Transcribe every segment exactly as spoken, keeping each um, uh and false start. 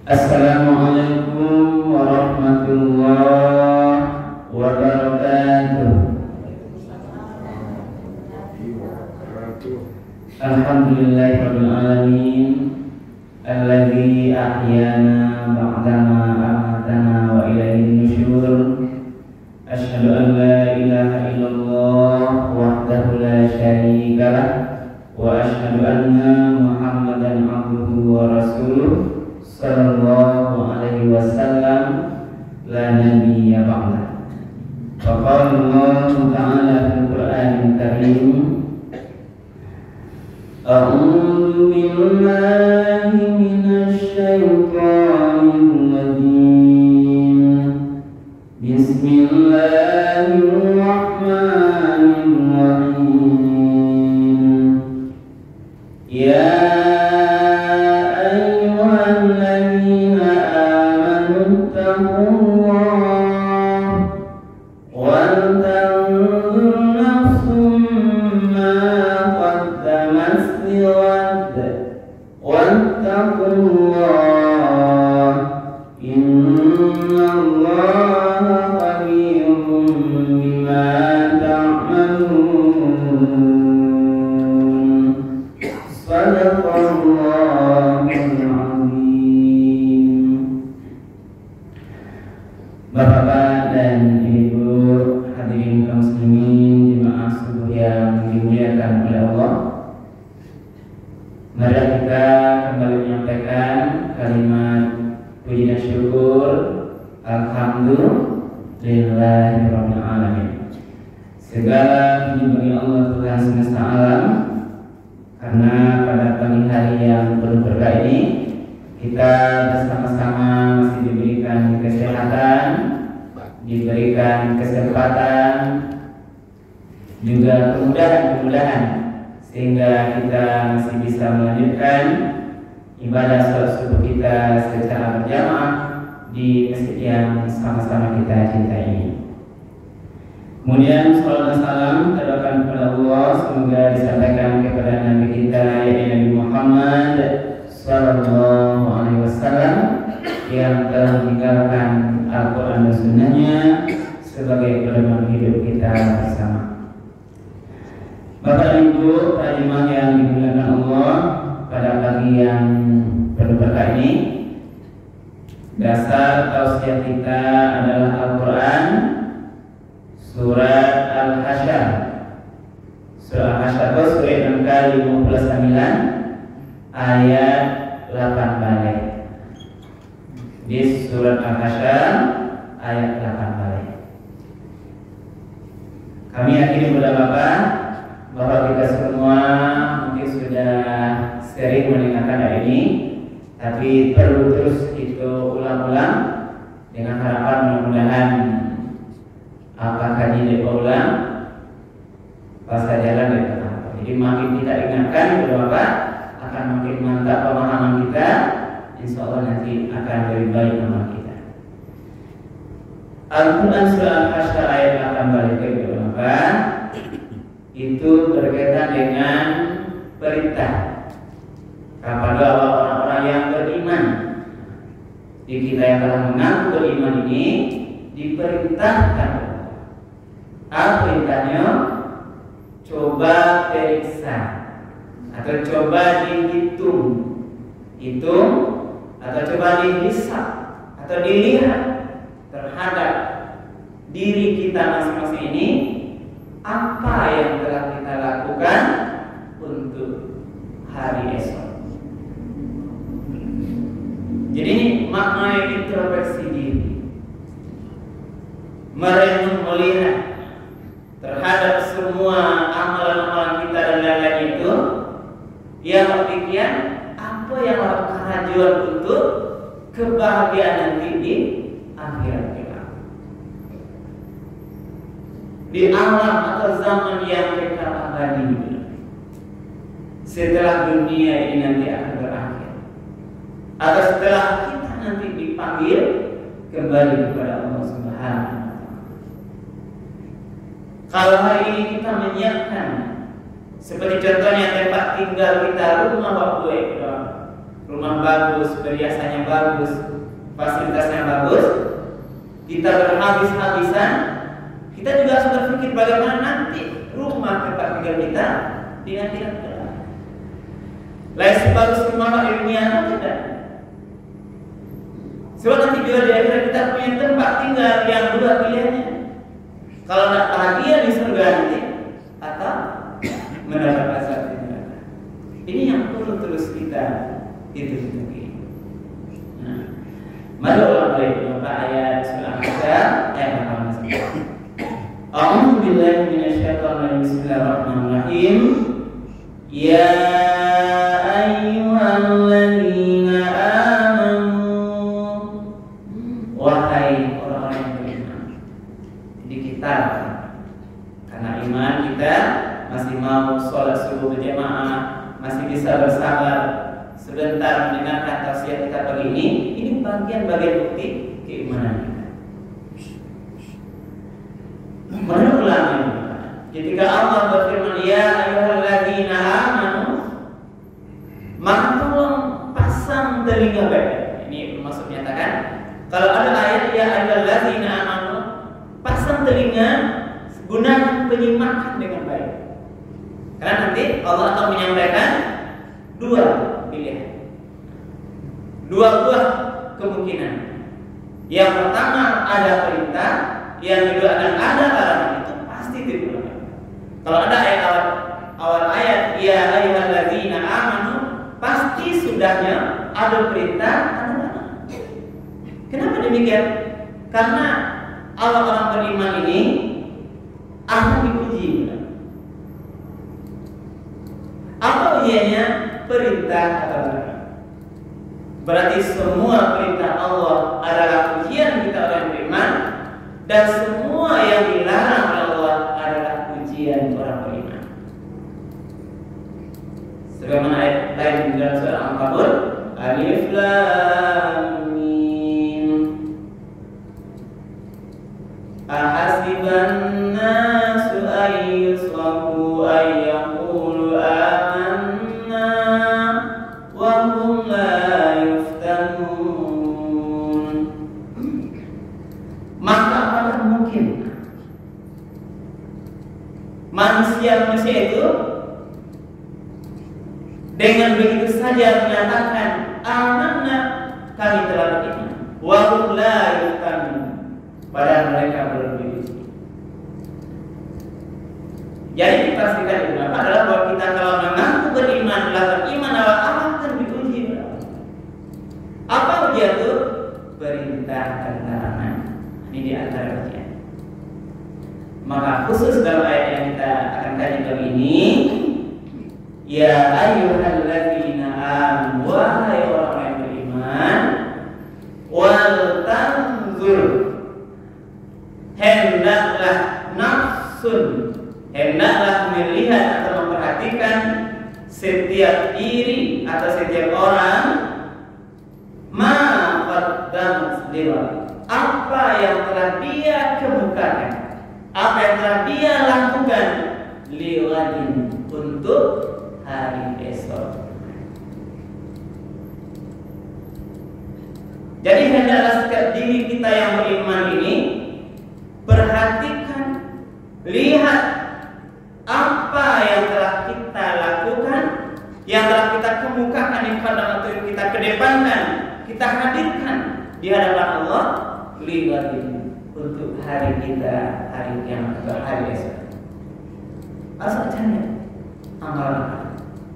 Assalamualaikum warahmatullahi wabarakatuh. Alhamdulillahirabbil alamin alladzi ahyana ba'dama amatana wa ilaihin nusyur. Asyhadu an la ilaha illallah wahdahu la syarika lah wa asyhadu anna Muhammadan abduhu wa rasuluh sallallahu alaihi wasallam la nabiyya ba'da. Wa qala Allah ta'ala fil Qur'anil Karim, a'udzu billahi minasy syaithanir rajim. Bismillahirrahmanirrahim. Ya ayyuhalladzina amanu taqullaha wal tanzur nafsum ma qaddamat lighad wattaqullaha innallaha khabirun bima ta'malun. Sadaqallahul azim. Bapak-bapak dan ibu hadirin kaum muslimin jemaah subuh yang dimuliakan oleh Allah, mari kita kembali menyampaikan kalimat puji dan syukur alhamdulillahirabbil alamin. Segala puji bagi Allah Tuhan semesta alam, karena pada pagi hari yang penuh berkah ini kita bersama-sama masih diberikan kesehatan, diberikan kesempatan, juga kemudahan-kemudahan sehingga kita masih bisa melanjutkan ibadah salat subuh kita secara berjamaah di masjid yang sama-sama kita cintai ini. Kemudian salam dan salam terdoakan kepada Allah, semoga disampaikan kepada Nabi kita yaitu Nabi Muhammad sallallahu alaihi wasallam yang telah meninggalkan Al-Quran dan Sunnahnya sebagai pedoman hidup kita bersama. Bapak Ibu hadirin yang dimuliakan Allah, pada pagi yang penuh berkah ini, dasar tausiah kita adalah Al-Quran, surat Al-Hasyr. Surah Al-Hasyr surat yang ke lima puluh sembilan ayat delapan balik. Di surat Al-Hasyr ayat delapan balik. Kami yakini kepada Bapak bahwa kita semua mungkin sudah sering mendengarkan hari ini, tapi perlu terus itu ulang-ulang dengan harapan mudah-mudahan apa kaji diulang pasca jalan di tengah. Jadi makin kita ingatkan kepada Bapak, akan makin mantap pemahaman kita. Insya Allah nanti akan lebih baik amal kita. Al-Quran surah Al-Hasyr ayat delapan balik kepada Bapak itu berkaitan dengan perintah kepada orang-orang yang beriman. Di kita yang telah mengaku beriman ini diperintahkan. Apa perintahnya? Coba periksa atau coba dihitung, hitung atau coba dihisab atau dilihat terhadap diri kita masing-masing ini, apa yang telah kita lakukan untuk hari esok. Jadi ini makna introspeksi diri, merenung melihat terhadap semua amalan-amalan kita dan lain-lain itu, yang demikian apa yang harus kemajuan untuk kebahagiaan nanti di akhirat kita, di alam atau zaman yang kekal abadi setelah dunia ini nanti akan berakhir, atau setelah kita nanti dipanggil kembali kepada Allah Subhanahu wa Ta'ala. Kalau hari ini kita menyiapkan seperti contohnya tempat tinggal kita, rumah waktu itu, rumah bagus, perhiasannya bagus, fasilitasnya bagus, kita berhabis-habisan, kita juga harus berpikir bagaimana nanti rumah tempat tinggal kita di akhirat kelak. Lain sebagus rumah ilmiah tidak. Sebab nanti juga di akhirat kita punya tempat tinggal yang dua pilihannya. Kalau tidak bahagia di surga nanti atau mendapat azab di neraka. Ini yang perlu terus kita hitung-hitungi. Nah, mari ulang balik beberapa ayat surah Al-Ahzab ayat delapan belas. A'udzu billahi minasyaitonir rajim. Bismillahirrahmanirrahim. Ya ayyuhalladzina amanu, wahai orang-orang yang beriman. Jadi kita karena iman kita masih mau sholat subuh berjamaah, masih bisa bersabar sebentar mendengarkan tausiah kita pagi ini. Ini bagian-bagian bukti keimanan kita. Menurut ulama, ketika Allah berfirman, ya ayyuhalladzina amanu, maka tolong pasang telinga baik. Ini maksud menyatakan kalau ada ayat ya ayyuhalladzina amanu, pasang telinga, gunakan penyimakan dengan baik. Karena nanti Allah akan menyampaikan dua pilihan, dua buah kemungkinan. Yang pertama ada perintah, yang kedua akan ada larangan. Itu pasti diperlukan. Kalau ada ayat awal, awal ayat ya ayyuhalladzina amanu, pasti sudahnya ada perintah, ada larangan. Kenapa demikian? Karena orang-orang beriman ini akan diuji. Apa ujiannya? Perintah atau larangan. Berarti semua perintah Allah adalah ujian kita orang beriman, dan semua yang dilarang oleh Allah adalah ujian orang beriman. Sebagaimana ayat lain di dalam surah Al-Ankabut, Alif Lam Mim. Ahasiban nasu ayyusraku ayyaqulu amanna wa hum la yuftanun. Maka apakah mungkin manusia-manusia itu dengan begitu saja menyatakan amanna, kami telah beriman, wa hum la yuftanun, padahal mereka belum diuji. Jadi dipastikan itu adalah bahwa kita kalau mengaku beriman, telah beriman awal akan diuji. Apa ujian itu? Perintah dan larangan. Ini di antara ujian. Maka khusus dalam ayat yang kita akan kaji kali ini, ya ayyuhalladzina amanu, wahai orang yang beriman, wal tanzur, hendaklah nafsun, hendaklah melihat atau memperhatikan setiap diri atau setiap orang, ma qaddamat liwat, apa yang telah dia kemukakan, apa yang telah dia lakukan, liwadin, untuk hari esok. Jadi hendaklah setiap diri kita yang beriman ini perhatikan, lihat apa yang telah kita lakukan, yang telah kita kemukakan di hadapan atau kita kedepankan, kita hadirkan di hadapan Allah, liwadin, untuk hari kita, hari kiamat atau hari esok. Asal cari amalan.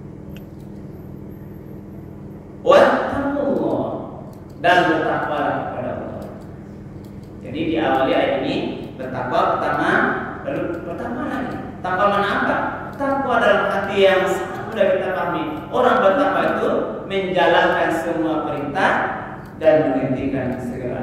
Wattaqullah, dan bertakwalah kepada Allah. Jadi diawali ayat ini bertakwa pertama, lalu bertakwa lagi. Takwa mana apa? Takwa dalam hati yang sangat mudah kita pahami. Orang bertakwa itu menjalankan semua perintah dan menghentikan segala.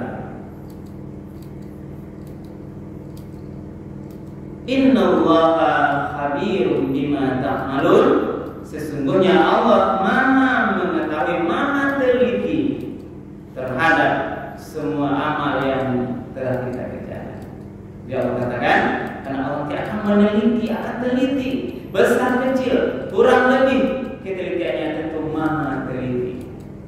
Innallaha khabirum bima ta'malun. Sesungguhnya Allah Maha mengetahui, Maha teliti terhadap semua amal yang telah kita kerjakan. Dia Allah katakan, karena Allah akan meneliti, akan teliti, besar kecil, kurang lebih ketelitiannya tentu Maha teliti.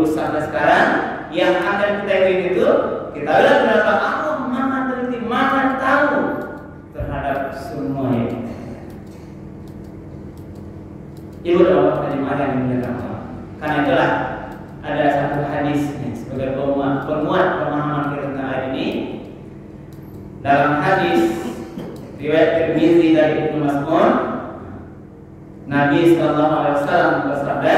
dulu sampai sekarang, yang akan kita ikuti itu kita lihat berapa Allah maha teliti, maha tahu terhadap semua yang kita. Ibu dan bapak jemaah yang dimuliakan Allah. Karena itulah ada satu hadis sebagai penguat, penguat pemahaman kita tentang ayat ini. Dalam hadis riwayat Tirmizi dari Ibnu Mas'ud, Nabi sallallahu alaihi wasallam bersabda,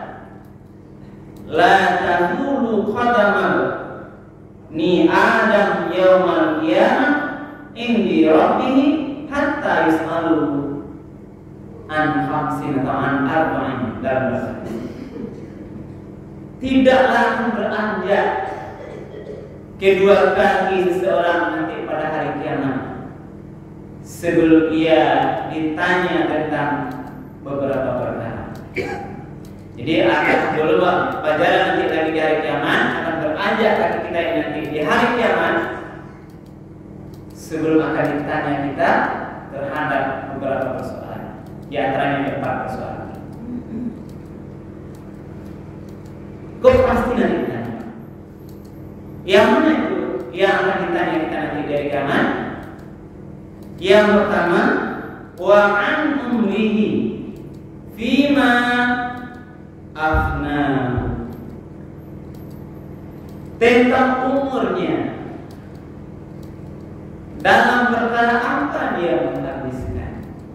"La tazulu qadamal ni Adam yaumal qiyamah indi rabbih hatta yus'alu an khamsin atau an arba'in." Dalam bahasa tidaklah akan beranjak kedua kaki seseorang nanti pada hari kiamat sebelum ia ditanya tentang beberapa perkara. Jadi akan dulu pelajaran nanti lagi di hari kiamat akan beranjak kaki kita yang nanti di hari kiamat sebelum akan ditanya kita terhadap beberapa persoalan. Di antaranya empat persoalan. Kok pasti nanti ditanya? Yang mana itu yang akan ditanya kita nanti dari kiamat? Yang pertama, wa an umrihi fima afna, tentang umurnya dalam perkara apa dia menghabiskan.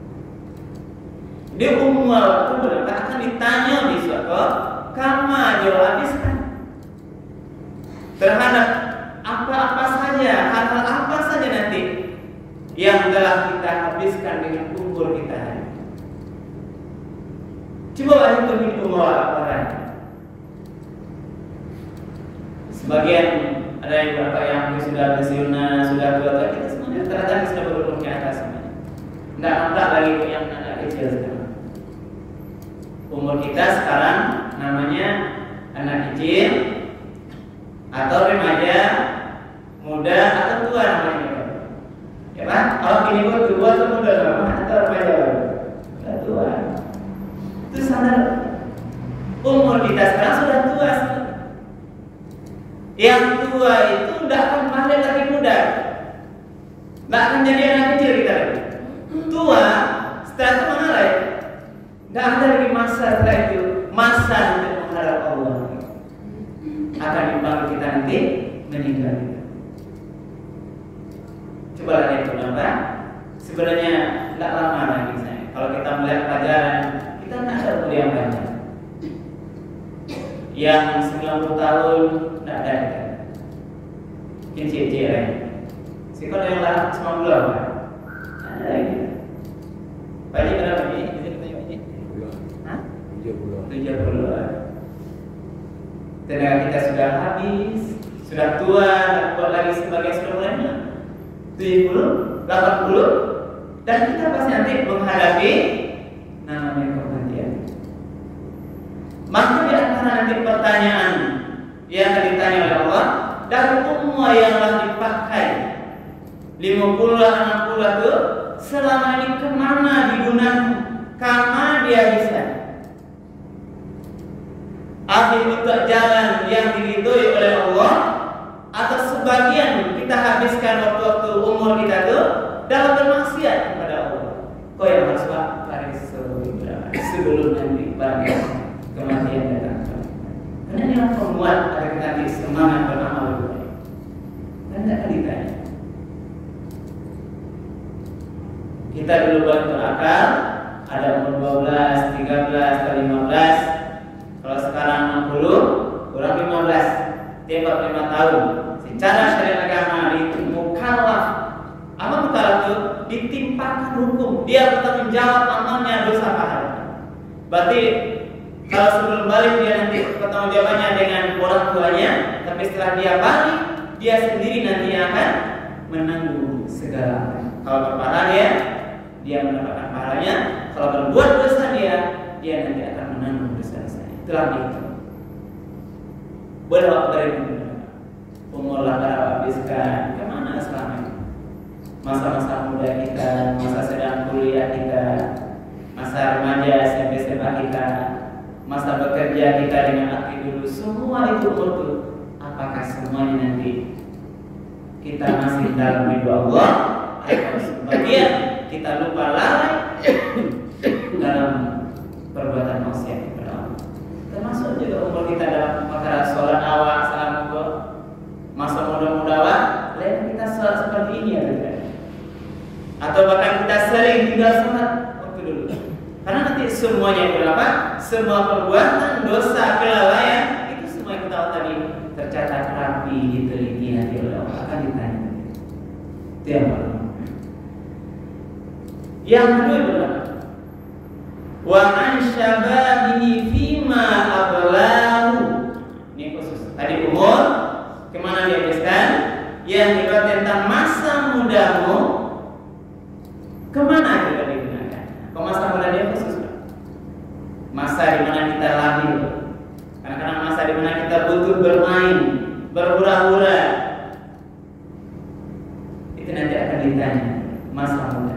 Di umur waktu akan ditanya di suatu kama dia habiskan terhadap apa-apa saja, hal-hal apa saja nanti yang telah kita habiskan dengan umur kita hari. Coba banyak lebih umur orang. Sebagian ada yang berkata yang sudah pensiun, sudah tua, kita semuanya ternyata sudah berumur ke atas semuanya. Tidak nampak lagi yang anak kecil sekarang. Umur kita sekarang namanya anak kecil atau remaja, muda atau tua namanya. Ya kan? Kalau kini gue tua atau muda atau remaja sudah tua. Itu sadar umur kita sekarang sudah tua. Yang tua itu tidak akan balik lagi muda, tidak akan jadi anak kecil kita lagi. Tua setelah itu mana lagi? Tidak ada lagi masa setelah itu, masa untuk menghadap Allah akan dipanggil kita nanti meninggal. Coba lihat itu nampak. Sebenarnya tidak lama lagi saya. Kalau kita melihat pelajaran, kita tidak ada umur yang banyak. Yang sembilan puluh tahun tidak ada kita. Cincin-cincin lain. Sekolah yang lain sembilan puluh apa? Ada lagi. Banyak berapa ini? tujuh puluh. Tenaga kita sudah habis, sudah tua, tak kuat lagi sebagai sudah mulainya. tujuh puluh, delapan puluh, dan kita pasti nanti menghadapi namanya kematian. Maka di antara nanti pertanyaan yang akan ditanya oleh Allah, dari umur yang telah dipakai lima puluh, enam puluh itu selama ini kemana digunakan, kemana dihabiskan? Akhir untuk jalan yang diridhoi oleh Allah atau sebagian kita habiskan waktu-waktu umur kita itu dalam bermaksiat kepada Allah. Kau yang harus lari sebelum nanti bagi kematian datang. Karena ini yang membuat agar kita nanti semangat beramal lebih baik. Dan tidak akan ditanya. Kita dulu baru berakal, ada umur dua belas, tiga belas, atau lima belas. Kalau sekarang enam puluh, kurang lima belas, tembak lima tahun. Secara syariat agama itu mukallaf. Apa mukallaf itu? Ditimpakan hukum. Dia bertanggung jawab amalnya dosa pahala. Berarti kalau sebelum balik dia nanti bertanggung jawabannya dengan orang tuanya, tapi setelah dia balik, dia sendiri nanti akan menanggung segala. Kalau berpahala dia, dia mendapatkan pahalanya. Kalau berbuat dosa dia, dia nanti akan menanggung dosa-dosa. Itulah itu. Berapa dari umur berapa habiskan? Kemana selama ini? Masa-masa muda kita, masa sedang kuliah kita, masa remaja S M P S M A kita, masa bekerja kita dengan aktif dulu, semua itu utuh. Apakah semuanya nanti kita masih dalam ridho Allah atau sebagian kita lupa lalai dalam perbuatan maksiat kepada Allah? Termasuk juga umur kita dalam perkara sholat awal, salam monggo, masa muda-muda awal, lain kita sholat seperti ini ya tidak? Atau bahkan kita sering tinggal sholat waktu dulu. Karena nanti semuanya itu apa? Semua perbuatan dosa kelalaian itu semua yang kita tahu tadi tercatat rapi, diteliti nanti oleh Allah, akan ditanya. Itu yang pertama. Yang kedua adalah wa an syababihi fima ablahu. Ini khusus. Tadi umur, kemana dia jelaskan? Yang dibahas tentang masa mudamu, kemana juga digunakan? Kalau masa muda dia khusus, masa di mana kita lahir. Kadang-kadang masa di mana kita butuh bermain, berhura-hura. Itu nanti akan ditanya masa muda.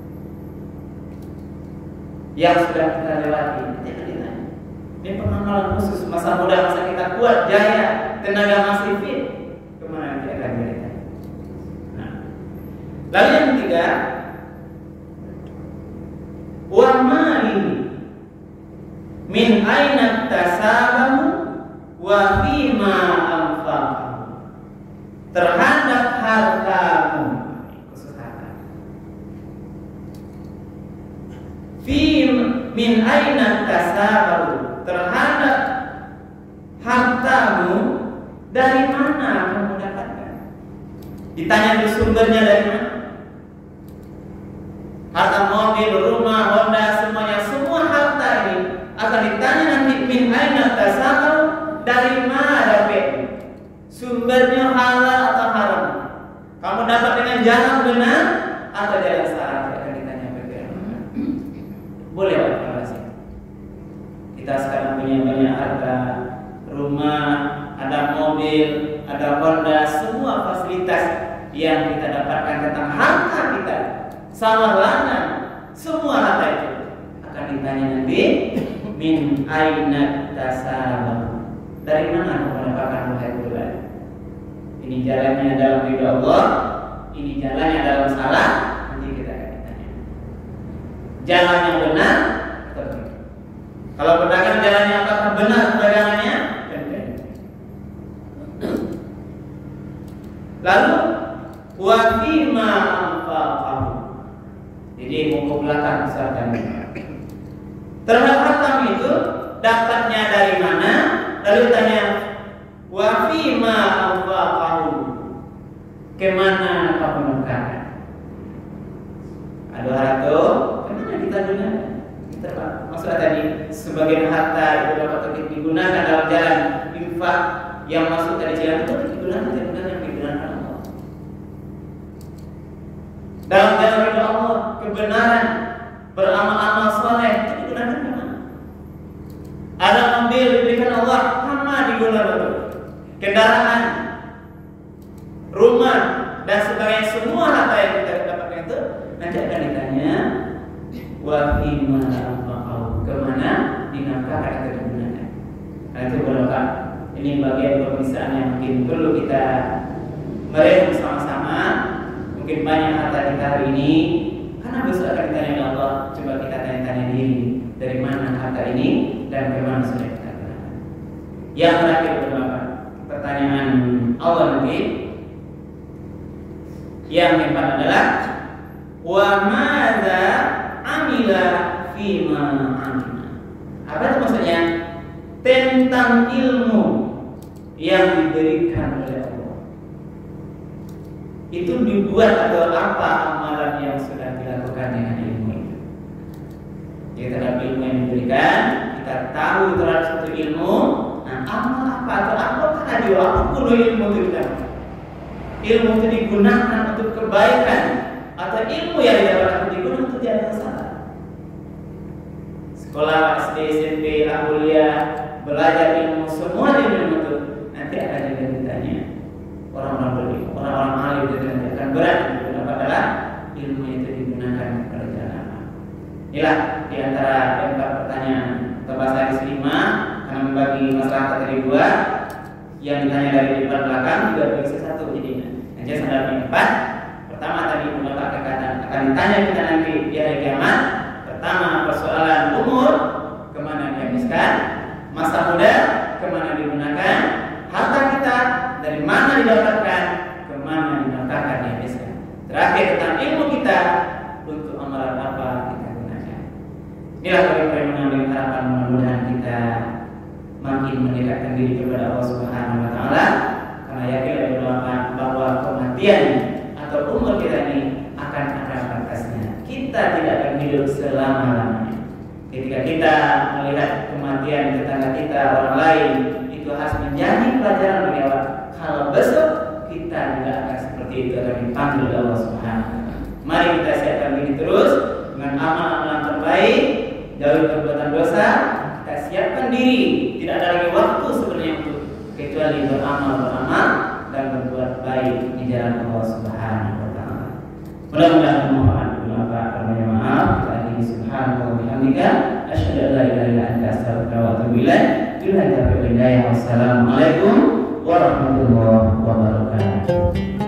Yang sudah kita lewati, nanti akan ditanya. Ini pengamalan khusus masa muda, masa kita kuat, jaya, tenaga masih fit. Kemana nanti akan ditanya. Nah, lalu yang ketiga, wa malihi min aina tasabahu wa fima anfaqahu. Terhadap hartamu, khusus harta. Fi min aina tasabahu, terhadap hartamu dari mana kamu dapatkan? Ditanya di sumbernya dari mana? Harta mobil, rumah, Honda, semuanya, semua harta ini akan ditanya nanti min aina tasabahu, dari mana dapatnya? Sumbernya halal atau haram? Kamu dapat dengan jalan benar atau jalan salah? Akan ditanya begitu. Boleh Pak, kita sekarang punya banyak harta, rumah, ada mobil, ada Honda, semua fasilitas yang kita dapatkan tentang harta kita, sawah ladang, semua harta itu akan ditanya nanti min aina tasabahu, dari mana kamu mendapatkan harta itu? Ini jalannya dalam ridho Allah, ini jalannya dalam salah, nanti kita akan ditanya. Jalan yang benar atau tidak? Kalau pedagang jalannya apakah benar perdagangannya? Benar. Lalu wa fima anfaqahu. Jadi buku belakang misalkan. Terhadap harta itu dapatnya dari mana? Lalu tanya wa fima anfaqahu, kemana kamu menukar? Ada harta, kemana kita gunakan? Kita maksudnya tadi sebagian harta itu dapat digunakan dalam jalan infak yang masuk dari jalan itu digunakan dengan yang digunakan Allah. Dalam jalan ridho Allah, kebenaran, beramal-amal soleh itu digunakan kemana? Ada mobil diberikan Allah, sama digunakan. Kendaraan, rumah, dan sebagainya, semua harta yang kita dapatkan itu nanti akan ditanya wa fima anfaqahu, kemana dinafkahkan atau digunakan. Nah itu berdoa. Ini bagian pemeriksaan yang mungkin perlu kita merenung sama-sama. Mungkin banyak harta kita hari ini, karena besok akan ditanya oleh Allah. Coba kita tanya-tanya diri, dari mana harta ini dan kemana sudah kita gunakan. Yang terakhir berdoa. Pertanyaan Allah nanti yang keempat adalah wa madza amila fima amila. Apa itu maksudnya? Tentang ilmu yang diberikan oleh Allah, itu dibuat atau apa amalan yang sudah dilakukan dengan ilmu itu. Jadi terhadap ilmu yang diberikan, kita tahu terhadap suatu ilmu. Nah, amal apa atau apakah ada apapun ilmu itu kita? Ilmu itu digunakan untuk kebaikan atau ilmu yang didapatkan digunakan untuk jalan salah. Sekolah S D, S M P, kuliah, belajar ilmu, semua ilmu itu nanti akan juga ditanya orang-orang berilmu, orang-orang alim itu nanti akan berat untuk adalah ilmu itu digunakan pada jalan apa. Inilah diantara empat pertanyaan atau bahasa hadis lima yang ditanya dari depan belakang juga bisa satu jadinya. Nanti sadar yang empat. Pertama tadi beberapa kekatan akan ditanya kita nanti di hari kiamat. Pertama persoalan umur, kemana dihabiskan, masa muda, kemana digunakan, harta kita dari mana didapatkan, kemana dinafkahkan dihabiskan. Terakhir tentang ilmu kita, untuk amalan apa kita gunakan. Inilah bagaimana mengambil harapan, mudah-mudahan kita makin mendekatkan diri kepada Allah Subhanahu Wa Taala, karena yakin bahwa bahwa kematian atau umur kita ini akan ada batasnya. Kita tidak akan hidup selama-lamanya. Ketika kita melihat kematian tetangga kita, orang lain, itu harus menjadi pelajaran bagi Allah. Kalau besok kita tidak akan seperti itu, akan dipanggil oleh Allah Subhanahu Wa Taala. Mari kita siapkan diri terus dengan amal-amal terbaik, jauhi perbuatan dosa. Kita siapkan diri, tidak ada lagi waktu sebenarnya untuk kecuali beramal beramal dan berbuat baik di jalan Allah Subhanahu Wa Taala. Mudah-mudahan bermanfaat. Perbanyak maaf. Kita akhiri subhanallahi wa bihamdika asyhadu an la ilaha illa anta astaghfiruka wa atubu ilaik. Wassalamualaikum warahmatullahi wabarakatuh.